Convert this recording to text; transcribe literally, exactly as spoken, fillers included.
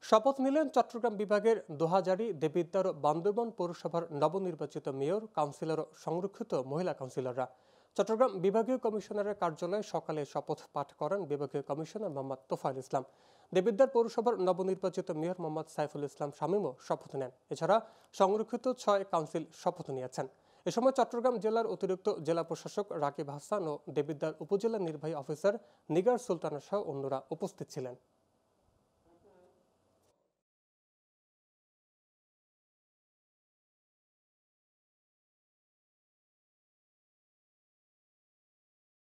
শপথ নিলেন চট্টগ্রাম বিভাগের দোহাজারী, দেবিদ্বার ও বান্দরবান পৌরসভার নবনির্বাচিত মেয়র, কাউন্সিলর ও সংরক্ষিত মহিলা কাউন্সিলররা। চট্টগ্রাম বিভাগীয় কমিশনারের কার্যালয়ে সকালে শপথ পাঠ করেন বিভাগীয় কমিশনার মোহাম্মদ তোফায়েল ইসলাম। দেবিদ্বার পৌরসভার নবনির্বাচিত মেয়র মোহাম্মদ সাইফুল ইসলাম শামীমও শপথ নেন। এছাড়া সংরক্ষিত ছয় কাউন্সিল শপথ নিয়েছেন। এ সময় চট্টগ্রাম জেলার অতিরিক্ত জেলা প্রশাসক রাকিব হাসান ও দেবিদ্বার উপজেলা নির্বাহী অফিসার নিগার সুলতানা সহ অন্যরা উপস্থিত ছিলেন।